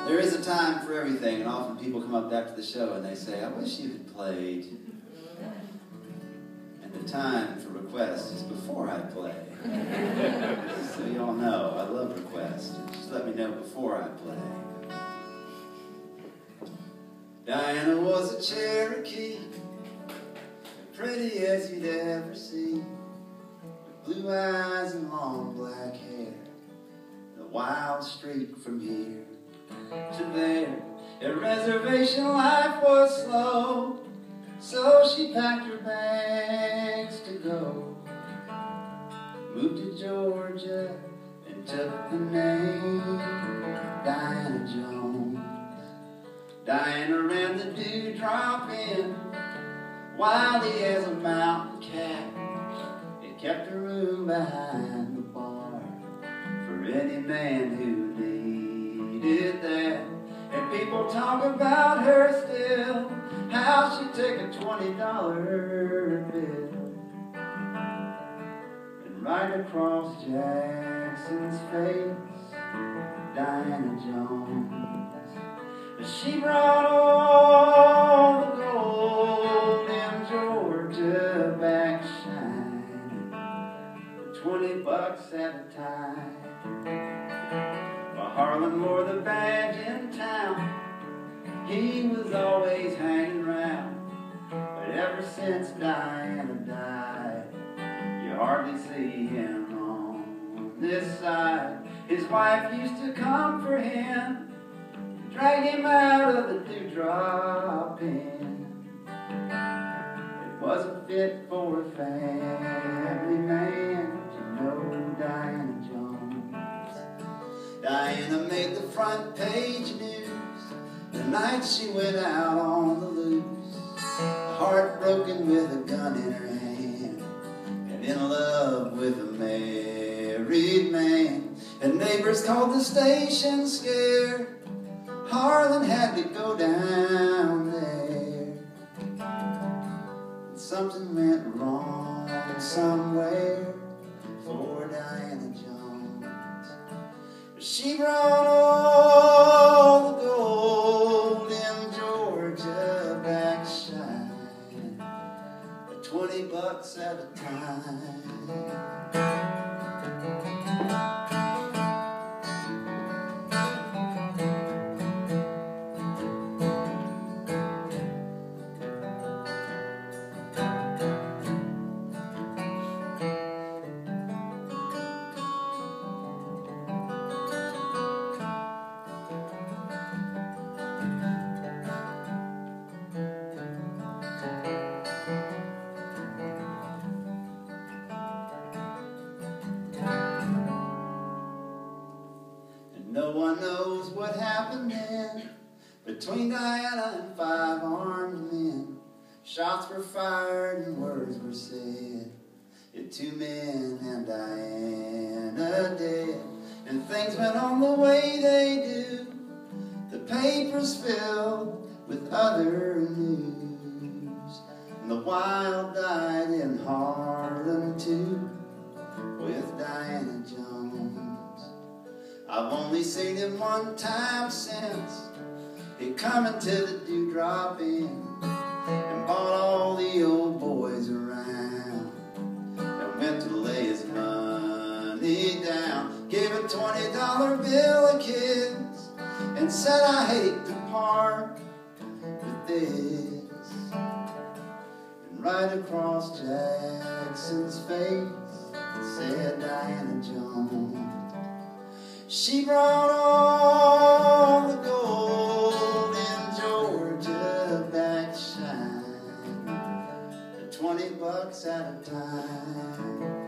There is a time for everything, and often people come up after the show and they say, I wish you had played. And the time for requests is before I play. So you all know, I love requests. Just let me know before I play. Diana was a Cherokee, pretty as you'd ever see, with blue eyes and long black hair, and a wild streak from here to there. Her reservation life was slow, so she packed her bags to go. Moved to Georgia and took the name Diana Jones. Diana ran the dewdrop in, wildly as a mountain cat. It kept her room behind the bar for any man who needed that. And people talk about her still, how she'd take a $20 bill and write across Jackson's face, Diana Jones. She brought all the gold in Georgia back shining, $20 at a time. While Harlan wore the badge in town, he was always hanging around. But ever since Diana died, you hardly see him on this side. His wife used to come for him, drag him out of the dewdrop pen. It wasn't fit for a family man to know Diana Jones. Diana made the front page news the night she went out on the loose, heartbroken with a gun in her hand and in love with a married man. And neighbors called the station scared. Harlan had to go down there. And something went wrong somewhere for Diana Jones. But she brought all the gold in Georgia back shining, $20 at a time. No one knows what happened then between Diana and 5 armed men. Shots were fired and words were said, yet 2 men and Diana dead. And things went on the way they do, the papers filled with other news. And the wild died in Harlan too, with Diana Jones. I've only seen him one time since he come into the dewdrop inn and bought all the old boys around and went to lay his money down. Gave a $20 bill to kids and said, I hate to part with this. And right across Jackson's face said Diana Jones. She brought all the gold in Georgia back shining, $20 at a time.